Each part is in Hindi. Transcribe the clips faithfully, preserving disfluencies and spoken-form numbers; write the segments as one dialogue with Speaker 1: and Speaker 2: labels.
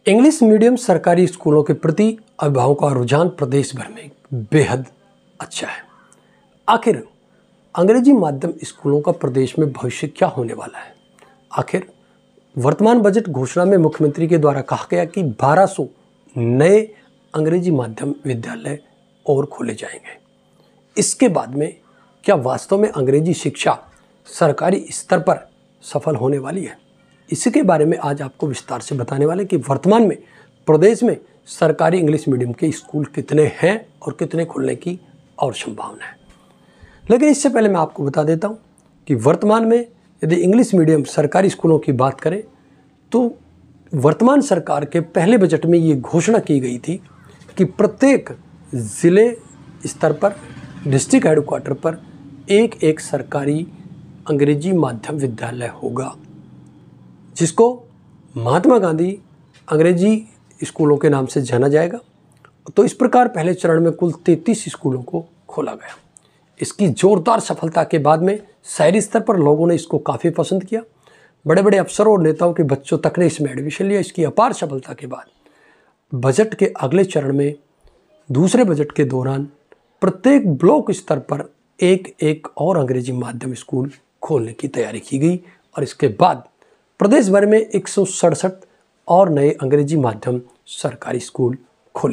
Speaker 1: इंग्लिश मीडियम सरकारी स्कूलों के प्रति अभिभावकों का रुझान प्रदेश भर में बेहद अच्छा है। आखिर अंग्रेजी माध्यम स्कूलों का प्रदेश में भविष्य क्या होने वाला है? आखिर वर्तमान बजट घोषणा में मुख्यमंत्री के द्वारा कहा गया कि बारह सौ नए अंग्रेजी माध्यम विद्यालय और खोले जाएंगे। इसके बाद में क्या वास्तव में अंग्रेजी शिक्षा सरकारी स्तर पर सफल होने वाली है? इसी के बारे में आज आपको विस्तार से बताने वाले कि वर्तमान में प्रदेश में सरकारी इंग्लिश मीडियम के स्कूल कितने हैं और कितने खुलने की और संभावना है। लेकिन इससे पहले मैं आपको बता देता हूं कि वर्तमान में यदि इंग्लिश मीडियम सरकारी स्कूलों की बात करें तो वर्तमान सरकार के पहले बजट में ये घोषणा की गई थी कि प्रत्येक ज़िले स्तर पर, डिस्ट्रिक्ट हेडक्वार्टर पर एक एक सरकारी अंग्रेजी माध्यम विद्यालय होगा, जिसको महात्मा गांधी अंग्रेजी स्कूलों के नाम से जाना जाएगा। तो इस प्रकार पहले चरण में कुल तैंतीस स्कूलों को खोला गया। इसकी जोरदार सफलता के बाद में शहरी स्तर पर लोगों ने इसको काफ़ी पसंद किया। बड़े बड़े अफसरों और नेताओं के बच्चों तक ने इसमें एडमिशन लिया। इसकी अपार सफलता के बाद बजट के अगले चरण में दूसरे बजट के दौरान प्रत्येक ब्लॉक स्तर पर एक एक और अंग्रेजी माध्यम स्कूल खोलने की तैयारी की गई और इसके बाद प्रदेश भर में एक सौ सड़सठ और नए अंग्रेजी माध्यम सरकारी स्कूल खोले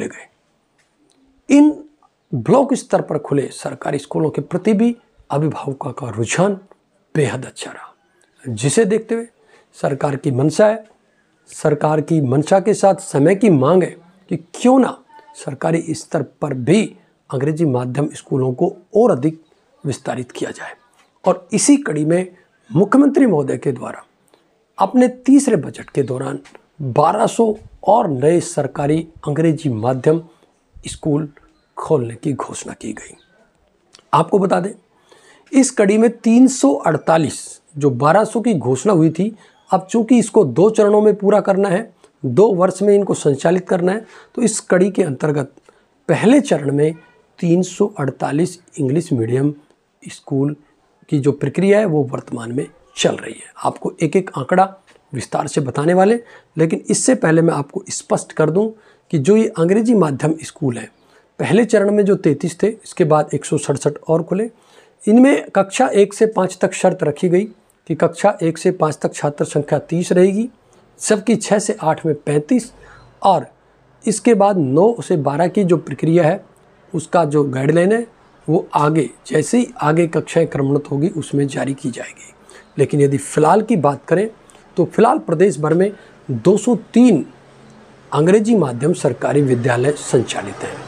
Speaker 1: गए। इन ब्लॉक स्तर पर खुले सरकारी स्कूलों के प्रति भी अभिभावकों का रुझान बेहद अच्छा रहा, जिसे देखते हुए सरकार की मंशा है सरकार की मंशा के साथ समय की मांग है कि क्यों ना सरकारी स्तर पर भी अंग्रेजी माध्यम स्कूलों को और अधिक विस्तारित किया जाए। और इसी कड़ी में मुख्यमंत्री महोदय के द्वारा अपने तीसरे बजट के दौरान बारह सौ और नए सरकारी अंग्रेजी माध्यम स्कूल खोलने की घोषणा की गई। आपको बता दें, इस कड़ी में तीन सौ अड़तालीस जो बारह सौ की घोषणा हुई थी, अब चूंकि इसको दो चरणों में पूरा करना है, दो वर्ष में इनको संचालित करना है, तो इस कड़ी के अंतर्गत पहले चरण में तीन सौ अड़तालीस इंग्लिश मीडियम स्कूल की जो प्रक्रिया है वो वर्तमान में चल रही है। आपको एक एक आंकड़ा विस्तार से बताने वाले, लेकिन इससे पहले मैं आपको स्पष्ट कर दूं कि जो ये अंग्रेजी माध्यम स्कूल है, पहले चरण में जो तैंतीस थे, इसके बाद एक सौ सड़सठ और खुले। इनमें कक्षा एक से पाँच तक शर्त रखी गई कि कक्षा एक से पाँच तक छात्र संख्या तीस रहेगी, सबकी छः से आठ में पैंतीस, और इसके बाद नौ से बारह की जो प्रक्रिया है उसका जो गाइडलाइन है वो आगे जैसे ही आगे कक्षाएँ क्रमोन्नत होगी उसमें जारी की जाएगी। लेकिन यदि फ़िलहाल की बात करें तो फिलहाल प्रदेश भर में दो सौ तीन अंग्रेजी माध्यम सरकारी विद्यालय संचालित हैं।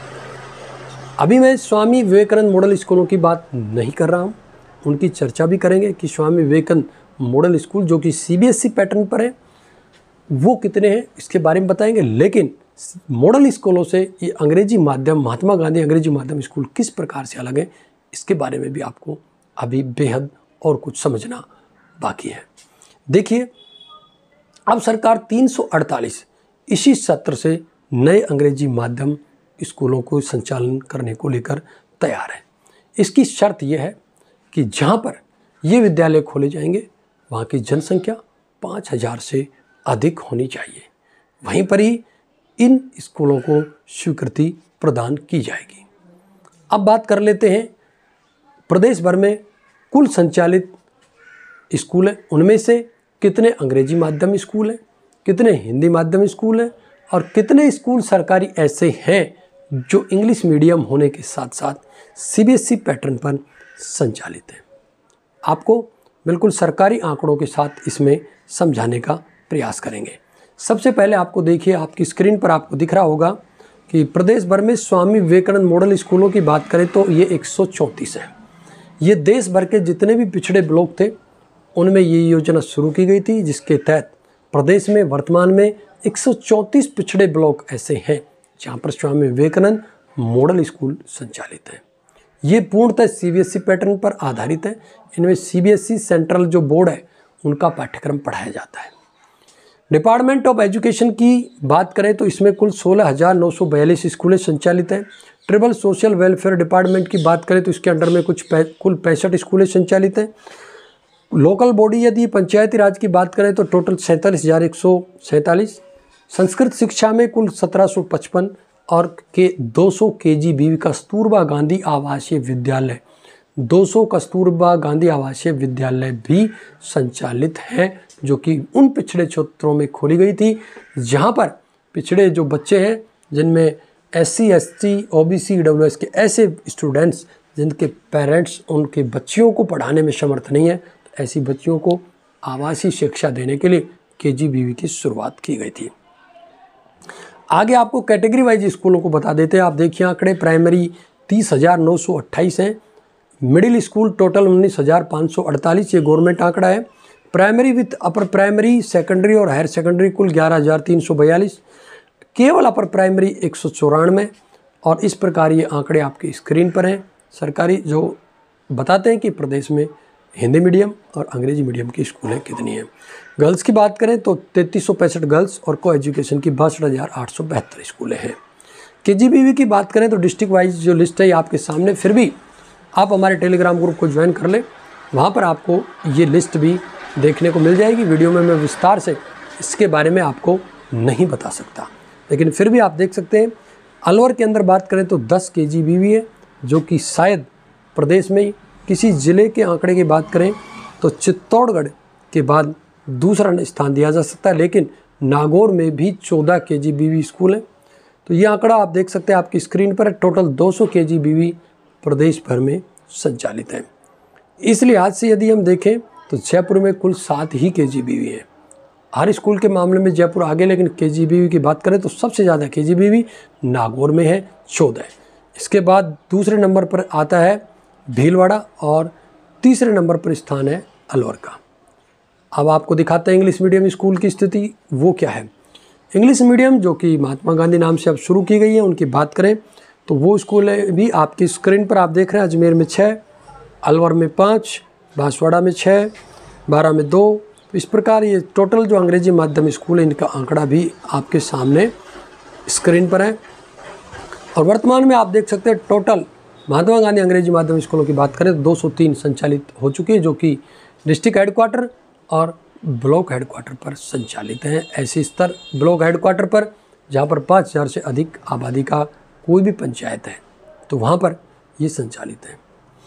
Speaker 1: अभी मैं स्वामी विवेकानंद मॉडल स्कूलों की बात नहीं कर रहा हूं, उनकी चर्चा भी करेंगे कि स्वामी विवेकानंद मॉडल स्कूल जो कि सीबीएसई पैटर्न पर है वो कितने हैं, इसके बारे में बताएंगे। लेकिन मॉडल स्कूलों से ये अंग्रेजी माध्यम महात्मा गांधी अंग्रेजी माध्यम स्कूल किस प्रकार से अलग है, इसके बारे में भी आपको अभी बेहद और कुछ समझना बाकी है। देखिए, अब सरकार तीन सौ अड़तालीस इसी सत्र से नए अंग्रेजी माध्यम स्कूलों को संचालन करने को लेकर तैयार है। इसकी शर्त यह है कि जहां पर ये विद्यालय खोले जाएंगे वहां की जनसंख्या पाँच हज़ार से अधिक होनी चाहिए, वहीं पर ही इन स्कूलों को स्वीकृति प्रदान की जाएगी। अब बात कर लेते हैं प्रदेश भर में कुल संचालित स्कूल हैं, उनमें से कितने अंग्रेजी माध्यम स्कूल हैं, कितने हिंदी माध्यम स्कूल हैं और कितने स्कूल सरकारी ऐसे हैं जो इंग्लिश मीडियम होने के साथ साथ सीबीएसई पैटर्न पर संचालित हैं। आपको बिल्कुल सरकारी आंकड़ों के साथ इसमें समझाने का प्रयास करेंगे। सबसे पहले आपको देखिए, आपकी स्क्रीन पर आपको दिख रहा होगा कि प्रदेश भर में स्वामी विवेकानंद मॉडल स्कूलों की बात करें तो ये एक सौ चौंतीस है। ये देश भर के जितने भी पिछड़े ब्लॉक थे उनमें ये योजना शुरू की गई थी, जिसके तहत प्रदेश में वर्तमान में एक सौ चौंतीस पिछड़े ब्लॉक ऐसे हैं जहां पर स्वामी विवेकानंद मॉडल स्कूल संचालित है। ये पूर्णतः सीबीएसई पैटर्न पर आधारित है। इनमें सीबीएसई सेंट्रल जो बोर्ड है उनका पाठ्यक्रम पढ़ाया जाता है। डिपार्टमेंट ऑफ एजुकेशन की बात करें तो इसमें कुल सोलह हज़ार नौ सौ बयालीस स्कूलें संचालित हैं। ट्रिबल सोशल वेलफेयर डिपार्टमेंट की बात करें तो इसके अंडर में कुछ कुल पैंसठ स्कूलें संचालित हैं। लोकल बॉडी यदि पंचायती राज की बात करें तो टोटल सैंतालीस हज़ार एक सौ सैंतालीस, संस्कृत शिक्षा में कुल सत्रह सौ पचपन और के दो सौ K G B V Kasturba Gandhi आवासीय विद्यालय दो सौ कस्तूरबा गांधी आवासीय विद्यालय भी संचालित हैं, जो कि उन पिछड़े क्षेत्रों में खोली गई थी जहां पर पिछड़े जो बच्चे हैं, जिनमें S C S T O B C W S के ऐसे स्टूडेंट्स जिनके पेरेंट्स उनके बच्चियों को पढ़ाने में समर्थ नहीं है, तो ऐसी बच्चियों को आवासीय शिक्षा देने के लिए के जी बी वी की शुरुआत की गई थी। आगे आपको कैटेगरी वाइज स्कूलों को बता देते हैं। आप देखिए आंकड़े, प्राइमरी तीस हज़ार नौ सौ अट्ठाईस हैं, मिडिल स्कूल टोटल उन्नीस हज़ार पाँच सौ अड़तालीस, ये गवर्नमेंट आंकड़ा है। Primary with upper primary, secondary और हायर सेकेंडरी कुल ग्यारह हज़ार तीन सौ बयालीस, केवल अपर प्राइमरी एक सौ चौरानवे। और इस प्रकार ये आंकड़े आपके स्क्रीन पर हैं सरकारी, जो बताते हैं कि प्रदेश में हिंदी मीडियम और अंग्रेजी मीडियम की स्कूलें कितनी हैं। गर्ल्स की बात करें तो तैंतीस सौ पैंसठ गर्ल्स और को एजुकेशन की बासठ हज़ार आठ सौ बहत्तर स्कूलें हैं। के जी बी वी की बात करें तो डिस्ट्रिक्ट वाइज जो लिस्ट है ये आपके सामने, फिर भी आप हमारे टेलीग्राम ग्रुप को ज्वाइन कर लें, वहाँ पर आपको ये लिस्ट भी देखने को मिल जाएगी। वीडियो में मैं विस्तार से इसके बारे में आपको नहीं बता सकता, लेकिन फिर भी आप देख सकते हैं। अलवर के अंदर बात करें तो दस के जी बी वी है, जो कि शायद प्रदेश में किसी ज़िले के आंकड़े की बात करें तो चित्तौड़गढ़ के बाद दूसरा स्थान दिया जा सकता है, लेकिन नागौर में भी चौदह के जी बी वी स्कूल हैं। तो ये आंकड़ा आप देख सकते हैं आपकी स्क्रीन पर है। टोटल दो सौ के जी बी वी प्रदेश भर में संचालित हैं। इस लिहाज से यदि हम देखें तो जयपुर में कुल सात ही के जी बी वी है। हर स्कूल के मामले में जयपुर आगे, लेकिन के जी बी वी की बात करें तो सबसे ज़्यादा के जी बी वी नागौर में है, चौदह। इसके बाद दूसरे नंबर पर आता है भीलवाड़ा और तीसरे नंबर पर स्थान है अलवर का। अब आपको दिखाते हैं इंग्लिश मीडियम स्कूल की स्थिति वो क्या है। इंग्लिश मीडियम जो कि महात्मा गांधी नाम से अब शुरू की गई है, उनकी बात करें तो वो स्कूल है भी आपकी स्क्रीन पर आप देख रहे हैं। अजमेर में छः, अलवर में पाँच, बांसवाड़ा में छः, बारह में दो। तो इस प्रकार ये टोटल जो अंग्रेजी माध्यम स्कूल है इनका आंकड़ा भी आपके सामने स्क्रीन पर है। और वर्तमान में आप देख सकते हैं टोटल महात्मा गांधी अंग्रेजी माध्यम स्कूलों की बात करें तो दो सौ तीन संचालित हो चुकी है, जो कि डिस्ट्रिक्ट हेडक्वार्टर और ब्लॉक हेडक्वार्टर पर संचालित हैं। ऐसे स्तर ब्लॉक हेडक्वार्टर पर जहाँ पर पाँच हज़ार से अधिक आबादी का कोई भी पंचायत है तो वहाँ पर ये संचालित है।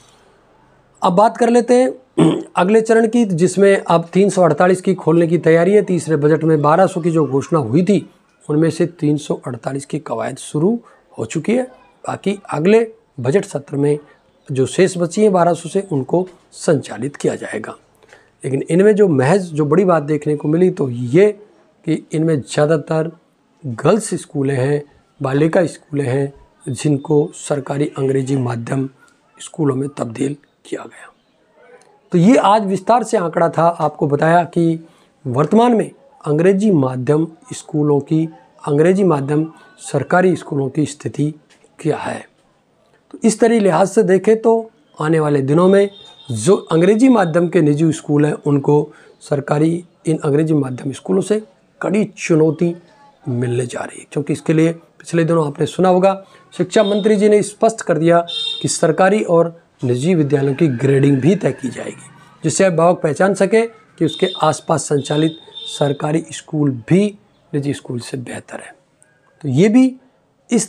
Speaker 1: अब बात कर लेते हैं अगले चरण की, जिसमें अब तीन सौ अड़तालीस की खोलने की तैयारी है। तीसरे बजट में बारह सौ की जो घोषणा हुई थी उनमें से तीन सौ अड़तालीस की कवायद शुरू हो चुकी है। बाकी अगले बजट सत्र में जो शेष बची हैं बारह सौ से उनको संचालित किया जाएगा। लेकिन इनमें जो महज जो बड़ी बात देखने को मिली तो ये कि इनमें ज़्यादातर गर्ल्स स्कूलें हैं, बालिका स्कूलें हैं, जिनको सरकारी अंग्रेजी माध्यम स्कूलों में तब्दील किया गया। तो ये आज विस्तार से आंकड़ा था, आपको बताया कि वर्तमान में अंग्रेजी माध्यम स्कूलों की अंग्रेजी माध्यम सरकारी स्कूलों की स्थिति क्या है। तो इस तरह लिहाज से देखें तो आने वाले दिनों में जो अंग्रेजी माध्यम के निजी स्कूल हैं उनको सरकारी इन अंग्रेजी माध्यम स्कूलों से कड़ी चुनौती मिलने जा रही है, क्योंकि इसके लिए पिछले दिनों आपने सुना होगा शिक्षा मंत्री जी ने स्पष्ट कर दिया कि सरकारी और निजी विद्यालयों की ग्रेडिंग भी तय की जाएगी, जिससे अभिभावक पहचान सके कि उसके आसपास संचालित सरकारी स्कूल भी निजी स्कूल से बेहतर है। तो ये भी इस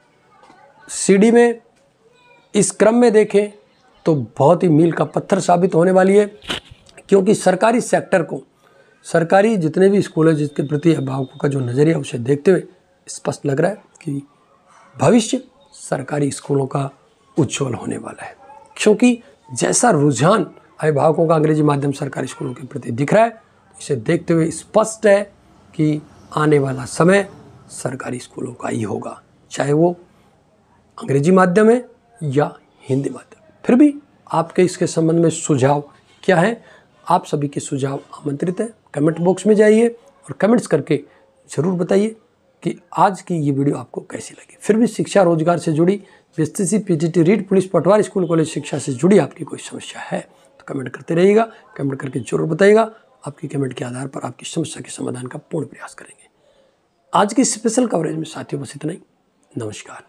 Speaker 1: सीढ़ी में इस क्रम में देखें तो बहुत ही मील का पत्थर साबित होने वाली है, क्योंकि सरकारी सेक्टर को सरकारी जितने भी स्कूल हैं जिसके प्रति अभिभावकों का जो नज़रिया उसे देखते हुए स्पष्ट लग रहा है कि भविष्य सरकारी स्कूलों का उज्जवल होने वाला है, क्योंकि जैसा रुझान अभिभावकों का अंग्रेजी माध्यम सरकारी स्कूलों के प्रति दिख रहा है, इसे देखते हुए स्पष्ट है कि आने वाला समय सरकारी स्कूलों का ही होगा, चाहे वो अंग्रेजी माध्यम है या हिंदी माध्यम। फिर भी आपके इसके संबंध में सुझाव क्या है, आप सभी के सुझाव आमंत्रित हैं। कमेंट बॉक्स में जाइए और कमेंट्स करके ज़रूर बताइए कि आज की ये वीडियो आपको कैसी लगी। फिर भी शिक्षा रोजगार से जुड़ी BSTC, PGT, REET, police, patwari, school college शिक्षा से जुड़ी आपकी कोई समस्या है तो कमेंट करते रहिएगा। कमेंट करके जरूर बताइएगा। आपकी कमेंट के आधार पर आपकी समस्या के समाधान का पूर्ण प्रयास करेंगे। आज की स्पेशल कवरेज में साथियों बस इतना ही। नमस्कार।